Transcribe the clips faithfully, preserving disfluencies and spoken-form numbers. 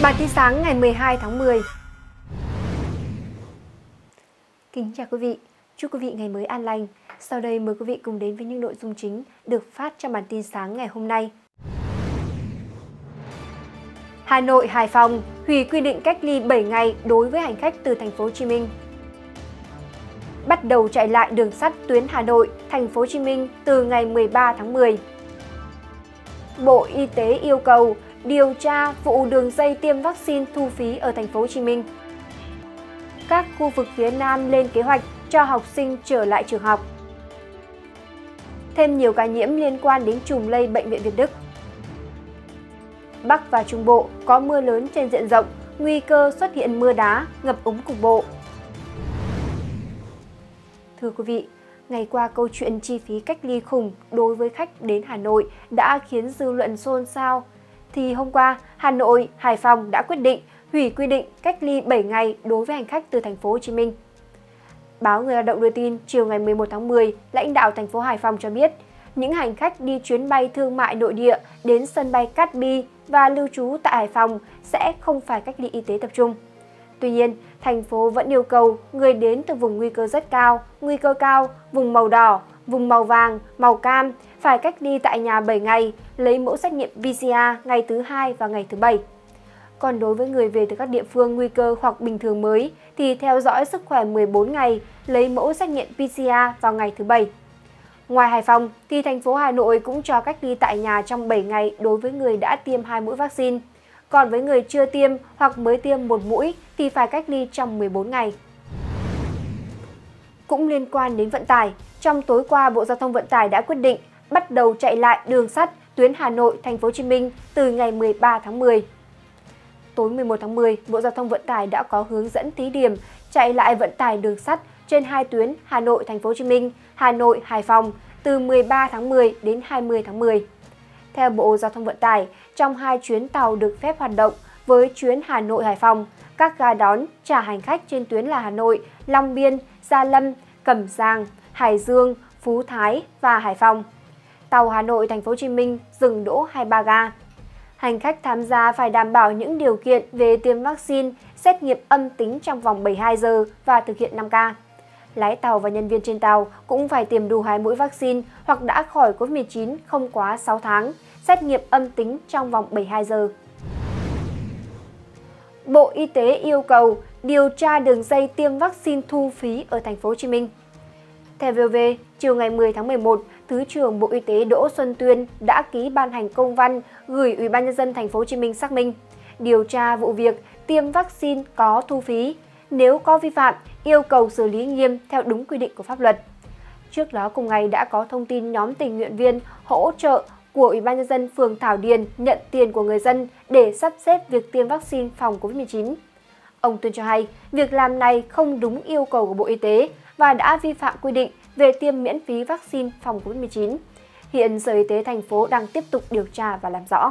Bản tin sáng ngày mười hai tháng mười. Kính chào quý vị, chúc quý vị ngày mới an lành. Sau đây mời quý vị cùng đến với những nội dung chính được phát trong bản tin sáng ngày hôm nay. Hà Nội, Hải Phòng hủy quy định cách ly bảy ngày đối với hành khách từ thành phố Hồ Chí Minh. Bắt đầu chạy lại đường sắt tuyến Hà Nội, thành phố Hồ Chí Minh từ ngày mười ba tháng mười. Bộ Y tế yêu cầu điều tra vụ đường dây tiêm vaccine thu phí ở thành phố Hồ Chí Minh. Các khu vực phía Nam lên kế hoạch cho học sinh trở lại trường học. Thêm nhiều ca nhiễm liên quan đến chùm lây Bệnh viện Việt Đức. Bắc và Trung Bộ có mưa lớn trên diện rộng, nguy cơ xuất hiện mưa đá, ngập úng cục bộ. Thưa quý vị, ngày qua câu chuyện chi phí cách ly khủng đối với khách đến Hà Nội đã khiến dư luận xôn xao. Thì hôm qua, Hà Nội, Hải Phòng đã quyết định hủy quy định cách ly bảy ngày đối với hành khách từ thành phố Hồ Chí Minh. Báo Người Lao động đưa tin chiều ngày mười một tháng mười, lãnh đạo thành phố Hải Phòng cho biết, những hành khách đi chuyến bay thương mại nội địa đến sân bay Cát Bi và lưu trú tại Hải Phòng sẽ không phải cách ly y tế tập trung. Tuy nhiên, thành phố vẫn yêu cầu người đến từ vùng nguy cơ rất cao, nguy cơ cao, vùng màu đỏ, vùng màu vàng, màu cam phải cách ly tại nhà bảy ngày, lấy mẫu xét nghiệm pê xê rờ ngày thứ hai và ngày thứ bảy. Còn đối với người về từ các địa phương nguy cơ hoặc bình thường mới thì theo dõi sức khỏe mười bốn ngày, lấy mẫu xét nghiệm pê xê rờ vào ngày thứ bảy. Ngoài Hải Phòng thì thành phố Hà Nội cũng cho cách ly tại nhà trong bảy ngày đối với người đã tiêm hai mũi vaccine. Còn với người chưa tiêm hoặc mới tiêm một mũi thì phải cách ly trong mười bốn ngày. Cũng liên quan đến vận tải, trong tối qua Bộ Giao thông Vận tải đã quyết định bắt đầu chạy lại đường sắt tuyến Hà Nội, thành phố Hồ Chí Minh từ ngày mười ba tháng mười. Tối mười một tháng mười, Bộ Giao thông Vận tải đã có hướng dẫn thí điểm chạy lại vận tải đường sắt trên hai tuyến Hà Nội, thành phố Hồ Chí Minh, Hà Nội, Hải Phòng từ mười ba tháng mười đến hai mươi tháng mười. Theo Bộ Giao thông Vận tải, trong hai chuyến tàu được phép hoạt động với chuyến Hà Nội, Hải Phòng, các ga đón trả hành khách trên tuyến là Hà Nội, Long Biên, Gia Lâm, Cẩm Giàng, Hải Dương, Phú Thái và Hải Phòng. Tàu Hà Nội, thành phố Hồ Chí Minh dừng đỗ hai mươi ba ga. Hành khách tham gia phải đảm bảo những điều kiện về tiêm vaccine, xét nghiệm âm tính trong vòng bảy mươi hai giờ và thực hiện năm K. Lái tàu và nhân viên trên tàu cũng phải tiêm đủ hai mũi vaccine hoặc đã khỏi Covid mười chín không quá sáu tháng, xét nghiệm âm tính trong vòng bảy mươi hai giờ. Bộ Y tế yêu cầu điều tra đường dây tiêm vaccine thu phí ở thành phố Hồ Chí Minh. Theo vê o vê, chiều ngày mười tháng mười một, Thứ trưởng Bộ Y tế Đỗ Xuân Tuyên đã ký ban hành công văn gửi Ủy ban nhân dân thành phố Hồ Chí Minh xác minh, điều tra vụ việc tiêm vaccine có thu phí, nếu có vi phạm, yêu cầu xử lý nghiêm theo đúng quy định của pháp luật. Trước đó cùng ngày đã có thông tin nhóm tình nguyện viên hỗ trợ của Ủy ban nhân dân phường Thảo Điền nhận tiền của người dân để sắp xếp việc tiêm vaccine phòng Covid mười chín. Ông Tuyên cho hay, việc làm này không đúng yêu cầu của Bộ Y tế và đã vi phạm quy định về tiêm miễn phí vaccine phòng Covid mười chín. Hiện Sở Y tế thành phố đang tiếp tục điều tra và làm rõ.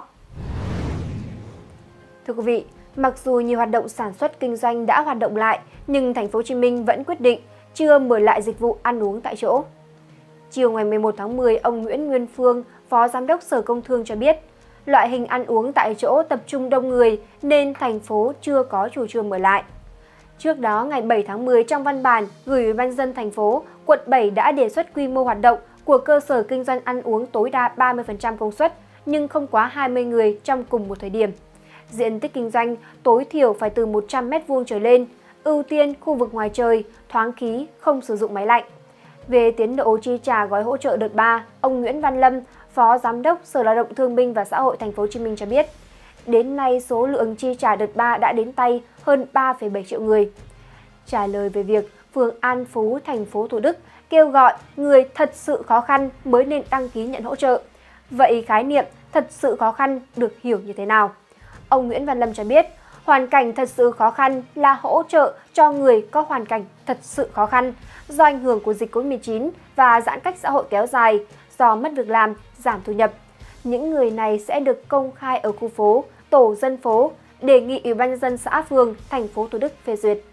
Thưa quý vị, mặc dù nhiều hoạt động sản xuất kinh doanh đã hoạt động lại, nhưng thành phố Hồ Chí Minh vẫn quyết định chưa mở lại dịch vụ ăn uống tại chỗ. Chiều ngày mười một tháng mười, ông Nguyễn Nguyên Phương, Phó Giám đốc Sở Công Thương cho biết, loại hình ăn uống tại chỗ tập trung đông người nên thành phố chưa có chủ trương mở lại. Trước đó, ngày bảy tháng mười, trong văn bản gửi Ủy ban nhân dân thành phố, quận bảy đã đề xuất quy mô hoạt động của cơ sở kinh doanh ăn uống tối đa ba mươi phần trăm công suất, nhưng không quá hai mươi người trong cùng một thời điểm. Diện tích kinh doanh tối thiểu phải từ một trăm mét vuông trở lên, ưu tiên khu vực ngoài trời, thoáng khí, không sử dụng máy lạnh. Về tiến độ chi trả gói hỗ trợ đợt ba, ông Nguyễn Văn Lâm, Phó Giám đốc Sở Lao động Thương binh và Xã hội thành phố Hồ Chí Minh cho biết, đến nay số lượng chi trả đợt ba đã đến tay hơn ba phẩy bảy triệu người. Trả lời về việc phường An Phú, thành phố Thủ Đức kêu gọi người thật sự khó khăn mới nên đăng ký nhận hỗ trợ. Vậy khái niệm thật sự khó khăn được hiểu như thế nào? Ông Nguyễn Văn Lâm cho biết, hoàn cảnh thật sự khó khăn là hỗ trợ cho người có hoàn cảnh thật sự khó khăn do ảnh hưởng của dịch Covid mười chín và giãn cách xã hội kéo dài, do mất việc làm, giảm thu nhập. Những người này sẽ được công khai ở khu phố, tổ dân phố, đề nghị Ủy ban nhân dân xã phường, thành phố Thủ Đức phê duyệt.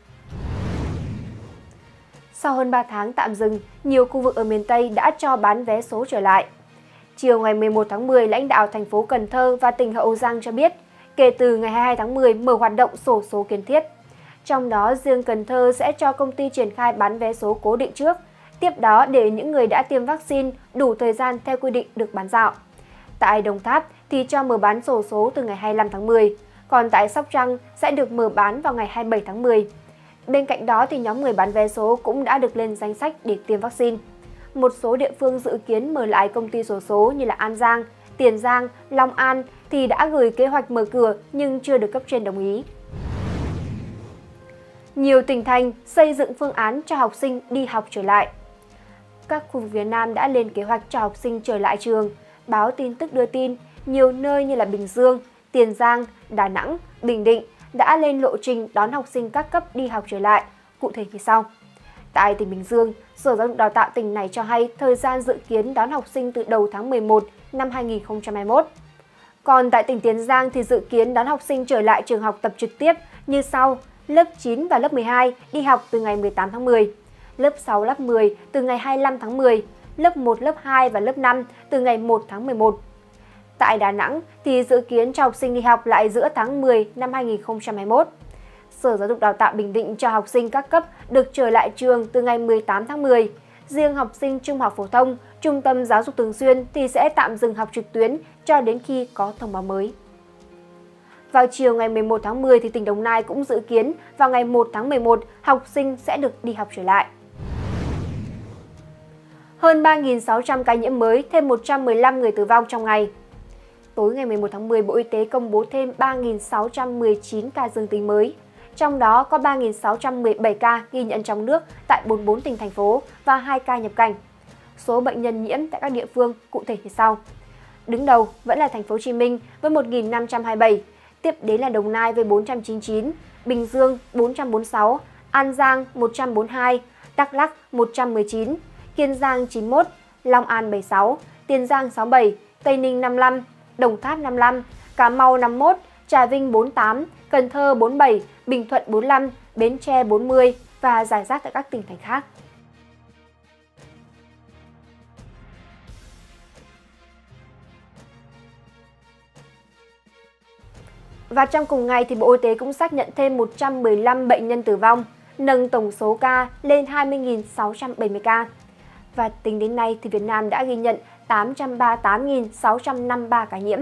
Sau hơn ba tháng tạm dừng, nhiều khu vực ở miền Tây đã cho bán vé số trở lại. Chiều ngày mười một tháng mười, lãnh đạo thành phố Cần Thơ và tỉnh Hậu Giang cho biết, kể từ ngày hai mươi hai tháng mười mở hoạt động xổ số kiến thiết. Trong đó, riêng Cần Thơ sẽ cho công ty triển khai bán vé số cố định trước, tiếp đó để những người đã tiêm vaccine đủ thời gian theo quy định được bán dạo. Tại Đồng Tháp thì cho mở bán xổ số từ ngày hai mươi lăm tháng mười, còn tại Sóc Trăng sẽ được mở bán vào ngày hai mươi bảy tháng mười. Bên cạnh đó thì nhóm người bán vé số cũng đã được lên danh sách để tiêm vaccine. Một số địa phương dự kiến mở lại công ty xổ số như là An Giang, Tiền Giang, Long An thì đã gửi kế hoạch mở cửa nhưng chưa được cấp trên đồng ý. Nhiều tỉnh thành xây dựng phương án cho học sinh đi học trở lại. Các khu vực phía Nam đã lên kế hoạch cho học sinh trở lại trường. Báo tin tức đưa tin, nhiều nơi như là Bình Dương, Tiền Giang, Đà Nẵng, Bình Định đã lên lộ trình đón học sinh các cấp đi học trở lại, cụ thể như sau. Tại tỉnh Bình Dương, Sở Giáo dục Đào tạo tỉnh này cho hay thời gian dự kiến đón học sinh từ đầu tháng mười một năm hai nghìn không trăm hai mươi mốt. Còn tại tỉnh Tiền Giang thì dự kiến đón học sinh trở lại trường học tập trực tiếp như sau: lớp chín và lớp mười hai đi học từ ngày mười tám tháng mười, lớp sáu, lớp mười từ ngày hai mươi lăm tháng mười, lớp một, lớp hai và lớp năm từ ngày một tháng mười một. Tại Đà Nẵng thì dự kiến cho học sinh đi học lại giữa tháng mười năm hai nghìn không trăm hai mươi mốt. Sở Giáo dục Đào tạo Bình Định cho học sinh các cấp được trở lại trường từ ngày mười tám tháng mười. Riêng học sinh trung học phổ thông, trung tâm giáo dục thường xuyên thì sẽ tạm dừng học trực tuyến cho đến khi có thông báo mới. Vào chiều ngày mười một tháng mười thì tỉnh Đồng Nai cũng dự kiến vào ngày một tháng mười một học sinh sẽ được đi học trở lại. Hơn ba nghìn sáu trăm ca nhiễm mới, thêm một trăm mười lăm người tử vong trong ngày. Tối ngày mười một tháng mười, Bộ Y tế công bố thêm ba nghìn sáu trăm mười chín ca dương tính mới. Trong đó có ba nghìn sáu trăm mười bảy ca ghi nhận trong nước tại bốn mươi bốn tỉnh, thành phố và hai ca nhập cảnh. Số bệnh nhân nhiễm tại các địa phương cụ thể như sau. Đứng đầu vẫn là thành phố Hồ Chí Minh với một nghìn năm trăm hai mươi bảy, tiếp đến là Đồng Nai với bốn trăm chín mươi chín, Bình Dương bốn trăm bốn mươi sáu, An Giang một trăm bốn mươi hai, Đắk Lắk một trăm mười chín, Kiên Giang chín mươi mốt, Long An bảy mươi sáu, Tiền Giang sáu mươi bảy, Tây Ninh năm mươi lăm, Đồng Tháp năm mươi lăm, Cà Mau năm mươi mốt, Trà Vinh bốn mươi tám, Cần Thơ bốn mươi bảy, Bình Thuận bốn mươi lăm, Bến Tre bốn mươi và rải rác tại các tỉnh thành khác. Và trong cùng ngày thì Bộ Y tế cũng xác nhận thêm một trăm mười lăm bệnh nhân tử vong, nâng tổng số ca lên hai mươi nghìn sáu trăm bảy mươi ca. Và tính đến nay thì Việt Nam đã ghi nhận tám trăm ba mươi tám nghìn sáu trăm năm mươi ba ca nhiễm.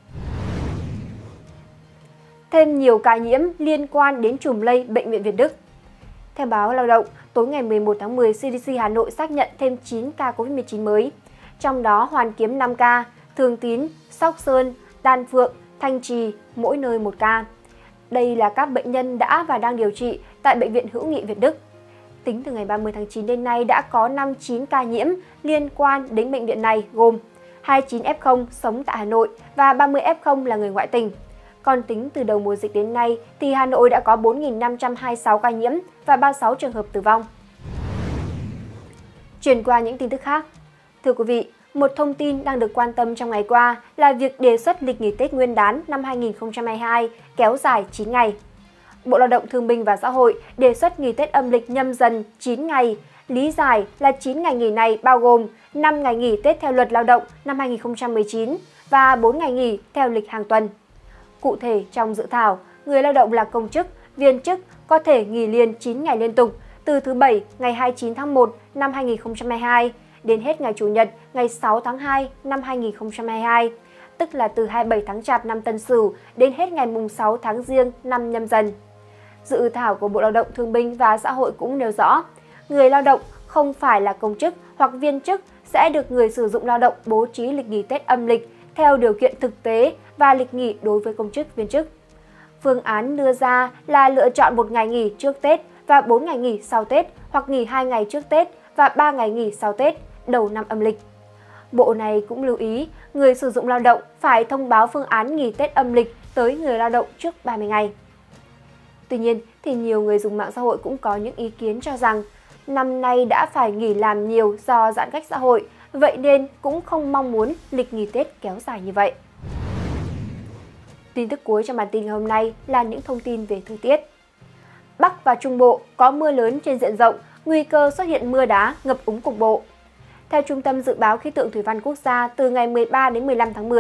Thêm nhiều ca nhiễm liên quan đến chùm lây Bệnh viện Việt Đức. Theo báo Lao động, tối ngày mười một tháng mười, xê đê xê Hà Nội xác nhận thêm chín ca Covid mười chín mới, trong đó Hoàn Kiếm năm ca, Thường Tín, Sóc Sơn, Đan Phượng, Thanh Trì, mỗi nơi một ca. Đây là các bệnh nhân đã và đang điều trị tại Bệnh viện Hữu nghị Việt Đức. Tính từ ngày ba mươi tháng chín đến nay đã có năm mươi chín ca nhiễm liên quan đến bệnh viện này, gồm hai mươi chín ép không sống tại Hà Nội và ba mươi ép không là người ngoại tỉnh. Còn tính từ đầu mùa dịch đến nay thì Hà Nội đã có bốn nghìn năm trăm hai mươi sáu ca nhiễm và ba mươi sáu trường hợp tử vong. Chuyển qua những tin tức khác. Thưa quý vị, một thông tin đang được quan tâm trong ngày qua là việc đề xuất lịch nghỉ Tết Nguyên đán năm hai nghìn không trăm hai mươi hai kéo dài chín ngày. Bộ Lao động Thương binh và Xã hội đề xuất nghỉ Tết âm lịch Nhâm Dần chín ngày, lý giải là chín ngày nghỉ này bao gồm năm ngày nghỉ Tết theo Luật Lao động năm hai nghìn không trăm mười chín và bốn ngày nghỉ theo lịch hàng tuần. Cụ thể, trong dự thảo, người lao động là công chức, viên chức có thể nghỉ liền chín ngày liên tục từ thứ Bảy ngày hai mươi chín tháng một năm hai nghìn không trăm hai mươi hai đến hết ngày Chủ nhật ngày sáu tháng hai năm hai nghìn không trăm hai mươi hai, tức là từ hai mươi bảy tháng Chạp năm Tân Sửu đến hết ngày sáu tháng Giêng năm Nhâm Dần. Dự thảo của Bộ Lao động Thương binh và Xã hội cũng nêu rõ, người lao động không phải là công chức hoặc viên chức sẽ được người sử dụng lao động bố trí lịch nghỉ Tết âm lịch theo điều kiện thực tế và lịch nghỉ đối với công chức, viên chức. Phương án đưa ra là lựa chọn một ngày nghỉ trước Tết và bốn ngày nghỉ sau Tết, hoặc nghỉ hai ngày trước Tết và ba ngày nghỉ sau Tết, đầu năm âm lịch. Bộ này cũng lưu ý, người sử dụng lao động phải thông báo phương án nghỉ Tết âm lịch tới người lao động trước ba mươi ngày. Tuy nhiên, thì nhiều người dùng mạng xã hội cũng có những ý kiến cho rằng năm nay đã phải nghỉ làm nhiều do giãn cách xã hội, vậy nên cũng không mong muốn lịch nghỉ Tết kéo dài như vậy. Tin tức cuối trong bản tin ngày hôm nay là những thông tin về thời tiết. Bắc và Trung Bộ có mưa lớn trên diện rộng, nguy cơ xuất hiện mưa đá, ngập úng cục bộ. Theo Trung tâm Dự báo Khí tượng Thủy văn Quốc gia, từ ngày mười ba đến mười lăm tháng mười,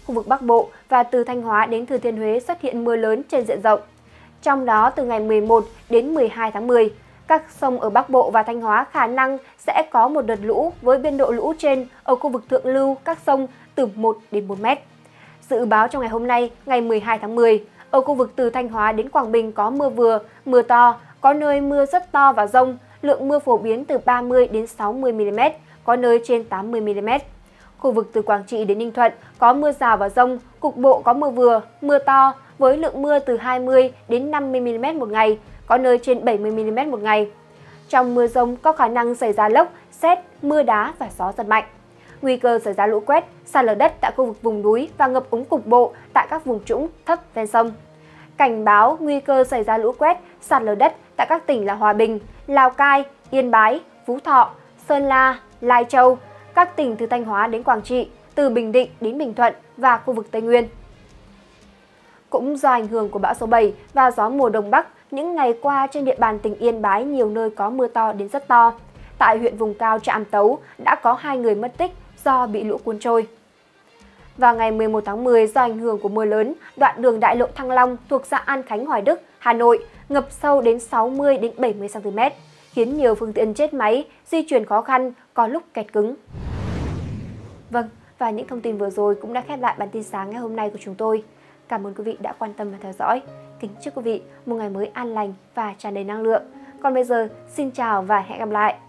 khu vực Bắc Bộ và từ Thanh Hóa đến Thừa Thiên Huế xuất hiện mưa lớn trên diện rộng. Trong đó, từ ngày mười một đến mười hai tháng mười, các sông ở Bắc Bộ và Thanh Hóa khả năng sẽ có một đợt lũ với biên độ lũ trên ở khu vực thượng lưu các sông từ một đến bốn mét. Dự báo trong ngày hôm nay, ngày mười hai tháng mười, ở khu vực từ Thanh Hóa đến Quảng Bình có mưa vừa, mưa to, có nơi mưa rất to và dông, lượng mưa phổ biến từ ba mươi đến sáu mươi mi li mét, có nơi trên tám mươi mi li mét. Khu vực từ Quảng Trị đến Ninh Thuận có mưa rào và dông, cục bộ có mưa vừa, mưa to với lượng mưa từ hai mươi đến năm mươi mi li mét một ngày, có nơi trên bảy mươi mi li mét một ngày. Trong mưa dông có khả năng xảy ra lốc, sét, mưa đá và gió giật mạnh. Nguy cơ xảy ra lũ quét, sạt lở đất tại khu vực vùng núi và ngập úng cục bộ tại các vùng trũng thấp ven sông. Cảnh báo nguy cơ xảy ra lũ quét, sạt lở đất tại các tỉnh là Hòa Bình, Lào Cai, Yên Bái, Phú Thọ, Sơn La, Lai Châu, các tỉnh từ Thanh Hóa đến Quảng Trị, từ Bình Định đến Bình Thuận và khu vực Tây Nguyên. Cũng do ảnh hưởng của bão số bảy và gió mùa đông bắc, những ngày qua trên địa bàn tỉnh Yên Bái nhiều nơi có mưa to đến rất to. Tại huyện vùng cao Trạm Tấu đã có hai người mất tích do bị lũ cuốn trôi. Vào ngày mười một tháng mười, do ảnh hưởng của mưa lớn, đoạn đường đại lộ Thăng Long thuộc xã An Khánh, Hoài Đức, Hà Nội ngập sâu đến sáu mươi đến bảy mươi xăng ti mét, khiến nhiều phương tiện chết máy, di chuyển khó khăn, có lúc kẹt cứng. Vâng, và những thông tin vừa rồi cũng đã khép lại bản tin sáng ngày hôm nay của chúng tôi. Cảm ơn quý vị đã quan tâm và theo dõi. Kính chúc quý vị một ngày mới an lành và tràn đầy năng lượng. Còn bây giờ, xin chào và hẹn gặp lại!